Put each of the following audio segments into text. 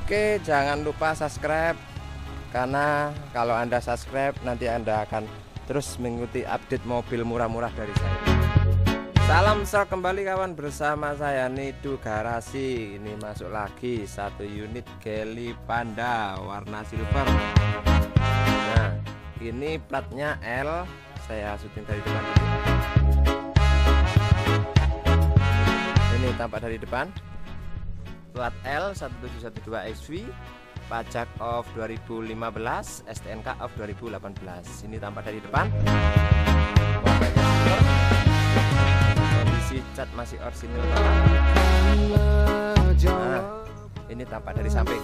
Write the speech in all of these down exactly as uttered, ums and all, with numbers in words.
Oke, jangan lupa subscribe, karena kalau Anda subscribe nanti Anda akan terus mengikuti update mobil murah-murah dari saya. Salam stok kembali kawan, bersama saya Nidu Garasi. Ini masuk lagi satu unit Geely Panda warna silver. Nah, ini platnya L. Saya syuting dari depan ini. Ini tampak dari depan. Plat L satu tujuh satu dua X V, pajak off dua ribu lima belas, S T N K off dua ribu delapan belas. Ini tampak dari depan. Warnanya silver. Kondisi cat masih orisinil. Nah, ini tampak dari samping.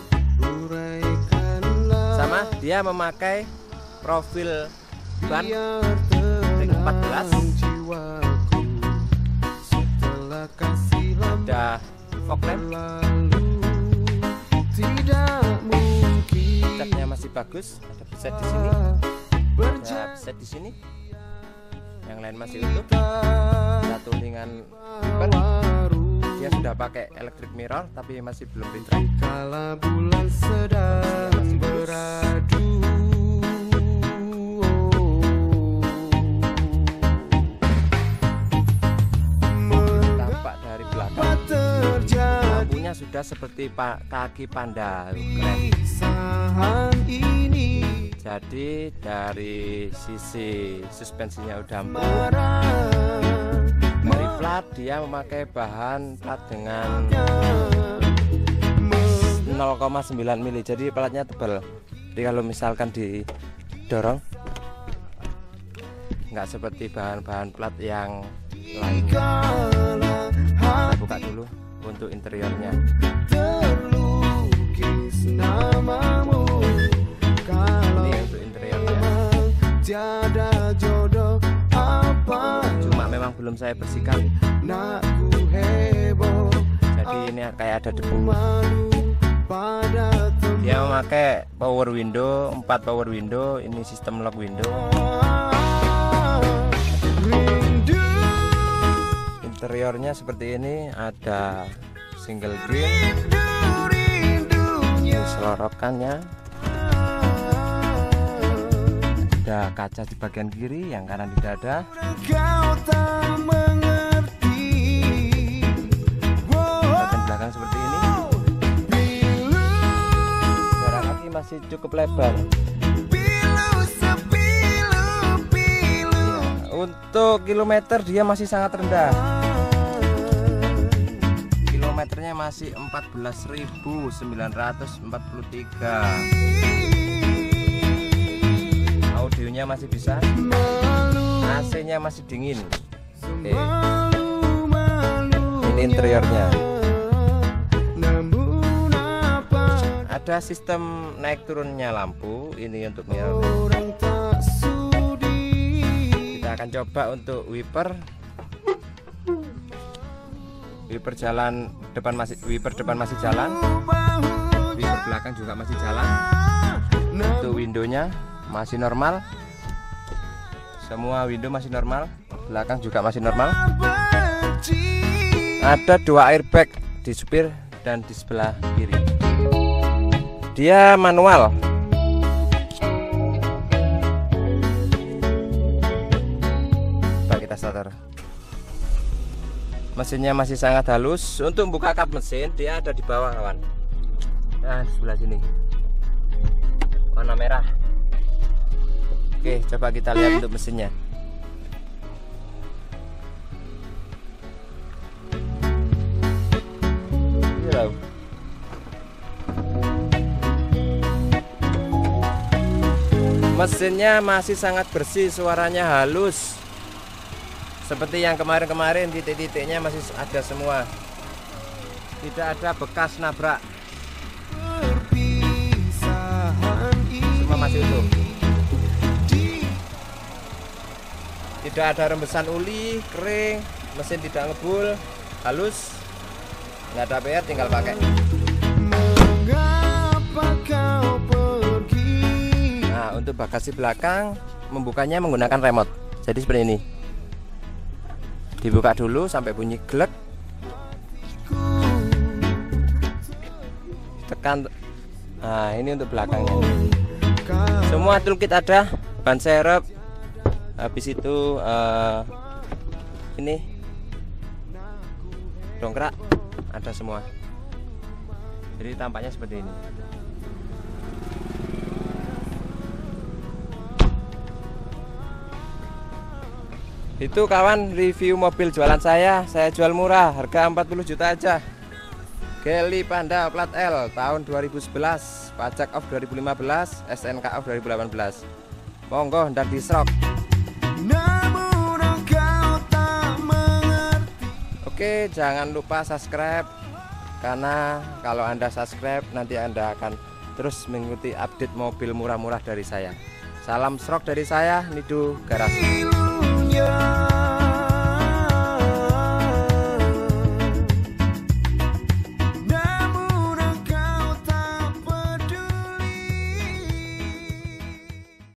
Sama, dia memakai profil ban ring empat belas. Ada fog lamp. Catnya masih bagus, ada beset di sini, ada beset di sini. Yang lain masih utuh. Satu tulingan wiper. Dia sudah pakai electric mirror tapi masih belum rintrek. Kala bulan sedang beradu. Tampak dari belakang. Lampunya sudah seperti pak kaki panda. Keren. Jadi dari sisi suspensinya udah empuk. Dari plat dia memakai bahan plat dengan nol koma sembilan mili. Jadi platnya tebal. Jadi kalau misalkan didorong nggak seperti bahan-bahan plat yang lain. Kita buka dulu untuk interiornya. Ini untuk interiornya. Cuma memang belum saya bersihkan. Jadi ini kayak ada debu. Dia memakai power window, empat power window. Ini sistem lock window. Interiornya seperti ini, ada single grill. Ini selorokannya. Ada kaca di bagian kiri, yang kanan tidak ada. Bagian belakang seperti ini. Jarak kaki masih cukup lebar. Ya, untuk kilometer dia masih sangat rendah. Kilometernya masih empat belas ribu sembilan ratus empat puluh tiga. Audionya masih bisa. A C-nya masih dingin. Oke. Ini interiornya. Ada sistem naik turunnya lampu. Ini untuk mirror. Kita akan coba untuk wiper. Wiper jalan depan masih wiper depan masih jalan. Wiper belakang juga masih jalan. Untuk windownya masih normal. Semua window masih normal. Belakang juga masih normal. Ada dua airbag di supir dan di sebelah kiri. Dia manual. Coba kita starter. Mesinnya masih sangat halus. Untuk buka kap mesin dia ada di bawah kawan. Nah, di sebelah sini warna merah. Oke, coba kita lihat untuk mesinnya. Halo. Mesinnya masih sangat bersih, suaranya halus. Seperti yang kemarin-kemarin, titik-titiknya masih ada semua. Tidak ada bekas nabrak. Semua masih utuh. Tidak ada rembesan uli, kering, mesin tidak ngebul, halus, nggak ada P R, tinggal pakai. Nah, untuk bagasi belakang membukanya menggunakan remote. Jadi seperti ini. Dibuka dulu sampai bunyi glek. Tekan Nah, ini untuk belakangnya. Semua toolkit ada, ban serep, habis itu uh, ini dongkrak ada semua. Jadi tampaknya seperti ini. Itu kawan review mobil jualan saya. Saya jual murah, harga empat puluh juta aja. Geli Panda plat L tahun dua ribu sebelas, pajak off dua ribu lima belas, S N K off dua ribu delapan belas. Monggo hendak disrok. Oke, jangan lupa subscribe, karena kalau Anda subscribe nanti Anda akan terus mengikuti update mobil murah-murah dari saya. Salam srok dari saya, Nido Garasi.